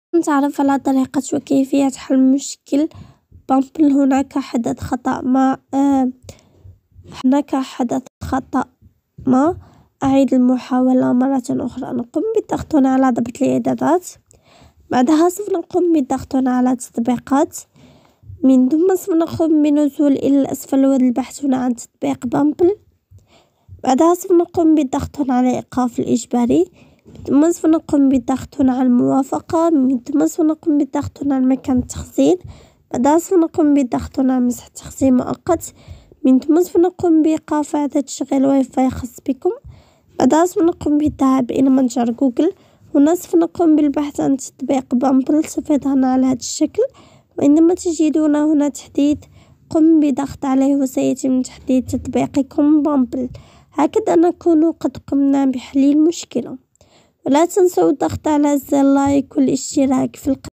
نتعرف على طريقة وكيفية حل مشكل بامبل. هناك حدث خطأ ما. أعيد المحاولة مرة أخرى. نقوم بالضغط هنا على ضبط الإعدادات. بعدها سوف نقوم بالضغط هنا على التطبيقات. من ثم سوف نقوم بالنزول إلى الأسفل والبحث هنا عن تطبيق بامبل. بعدها سوف نقوم بالضغط هنا على إيقاف الإجباري. ثم سوف نقوم بالضغط هنا على الموافقة. من ثم سوف نقوم بالضغط هنا على مكان التخزين. بعدها سوف نقوم بالضغط هنا على مسح تخزين مؤقت. من ثم سوف نقوم بإيقاف إعادة تشغيل واي فاي خاص بكم. بعدها سوف نقوم بالذهاب إلى متجر جوجل. هنا سوف نقوم بالبحث عن تطبيق بامبل. سوف يظهر على هذا الشكل، وعندما تجدون هنا تحديث قم بضغط عليه وسيتم تحديث تطبيقكم بامبل. هكذا نكون قد قمنا بحل المشكلة. ولا تنسوا الضغط على زر لايك والاشتراك في القناة.